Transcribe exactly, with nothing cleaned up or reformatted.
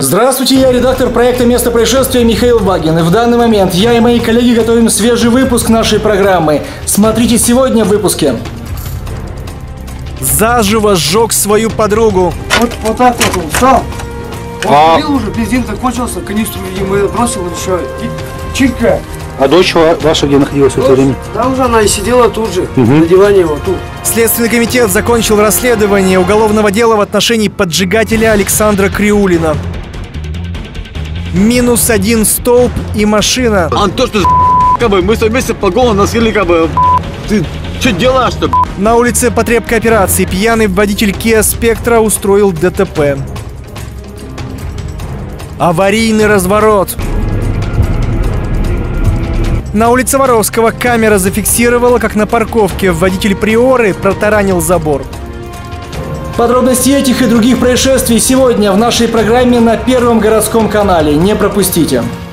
Здравствуйте, я редактор проекта «Место происшествия» Михаил Вагин. И в данный момент я и мои коллеги готовим свежий выпуск нашей программы. Смотрите сегодня в выпуске. Заживо сжег свою подругу. Вот, вот так вот он встал. Он А... курил уже, бензин закончился, канистру ему бросил еще. И чирка. А дочь ваша где находилась в это время? Там же она и сидела тут же, угу. на диване вот тут. Следственный комитет закончил расследование уголовного дела в отношении поджигателя Александра Криулина. Минус один столб и машина. А то, что как бы, мы вместе по голову носили, как бы, ты что делаешь-то? На улице потребкооперации пьяный водитель Kia Spectra устроил ДТП. Аварийный разворот. На улице Воровского камера зафиксировала, как на парковке водитель Приоры протаранил забор. Подробности этих и других происшествий сегодня в нашей программе на Первом городском канале. Не пропустите.